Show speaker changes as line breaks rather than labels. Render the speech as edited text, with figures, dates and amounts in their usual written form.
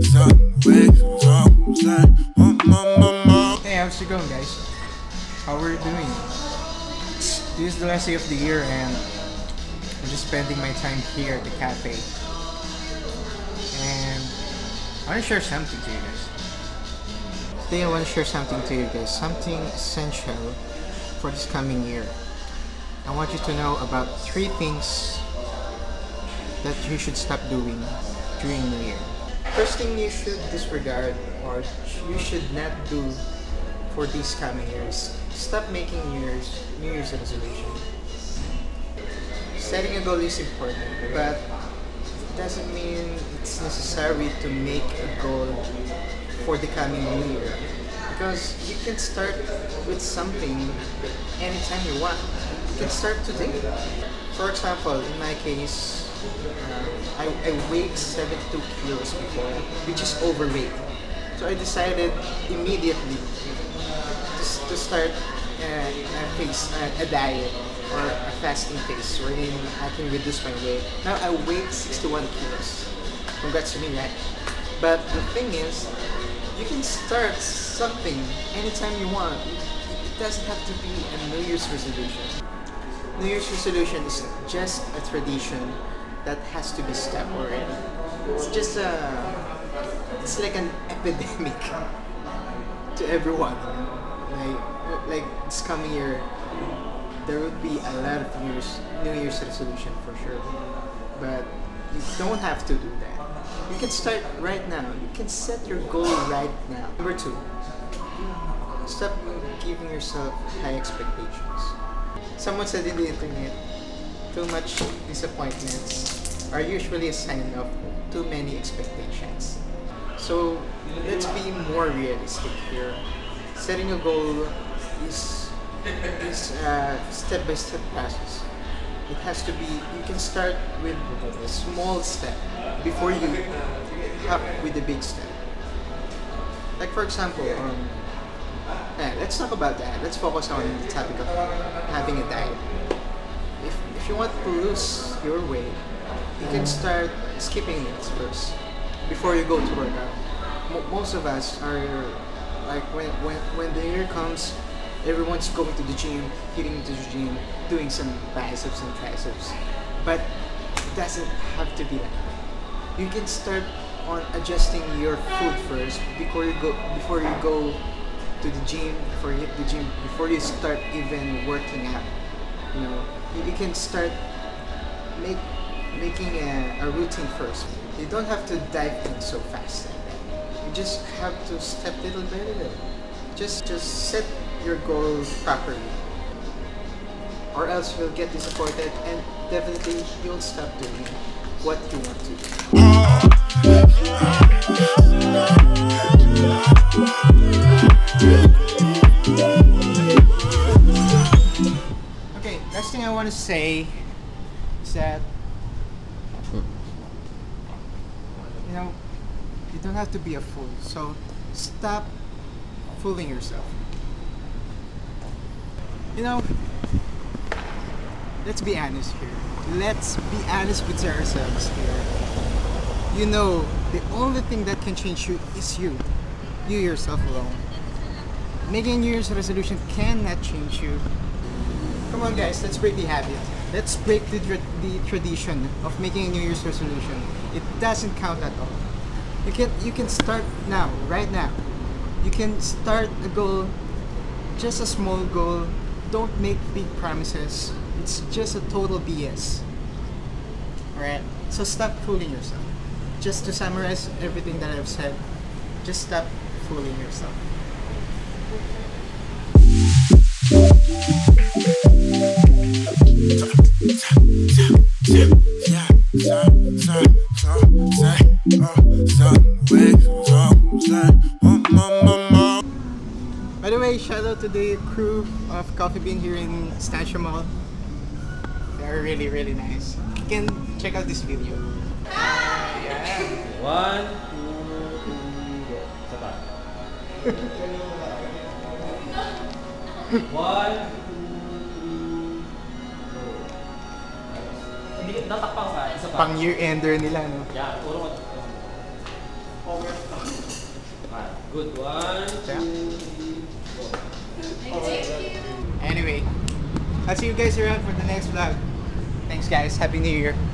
Hey, how's it going, guys? How are you doing? This is the last day of the year and I'm just spending my time here at the cafe. And I want to share something to you guys. Today I want to share something to you guys, something essential for this coming year. I want you to know about 3 things that you should stop doing during New Year. First thing you should disregard or you should not do for these coming years, stop making New Year's resolution. Setting a goal is important, but it doesn't mean it's necessary to make a goal for the coming New Year. Because you can start with something anytime you want. You can start today. For example, in my case, I weighed 72 kilos before, which is overweight. So I decided immediately to start a diet or a fasting phase wherein I can reduce my weight. Now I weigh 61 kilos. Congrats to me, right? But the thing is, you can start something anytime you want. It doesn't have to be a New Year's resolution. New Year's resolution is just a tradition that has to be stopped already. It's like an epidemic to everyone. Like this coming year, there would be a lot of New Year's resolution for sure. But you don't have to do that. You can start right now. You can set your goal right now. Number 2, stop giving yourself high expectations. Someone said in the internet, too much disappointments are usually a sign of too many expectations. So let's be more realistic here. Setting a goal is a step-by-step process. It has to be, you can start with a small step before you hop with the big step. Like for example, let's talk about that. Let's focus on the topic of having a diet. If you want to lose your weight, you can start skipping meals first before you go to work out. Most of us are like when the year comes, everyone's going to the gym, hitting into the gym, doing some biceps and triceps. But it doesn't have to be that way. You can start on adjusting your food first before you go to the gym, before you hit the gym, before you start even working out. You know, you can start making a routine first. You don't have to dive in so fast. You just have to step little by little. Just set your goals properly, or else you'll get disappointed and definitely you'll stop doing what you want to do. Okay, last thing I want to say is that you don't have to be a fool, so stop fooling yourself. Let's be honest here. Let's be honest with ourselves here. The only thing that can change you is you yourself alone. Making a New Year's resolution cannot change you. Come on guys, let's break the habit. Let's break the tradition of making a New Year's resolution. It doesn't count at all. You can start now, right now. You can start a goal, just a small goal. Don't make big promises. It's just a total BS. Alright? So stop fooling yourself. Just to summarize everything that I've said, just stop fooling yourself. By the way, shout out to the crew of Coffee Bean here in Estancia Mall. They're really, really nice. You can check out this video. Yeah.
1, 2, 3, go. Sapat. 1, 2, 3, go. Hindi natakpang ka, isa pa.
Pang year ender nila, no?
Yeah, puro mo. Good. 1, 2, 3, go.
Anyway, I'll see you guys around for the next vlog. Thanks guys. Happy New Year.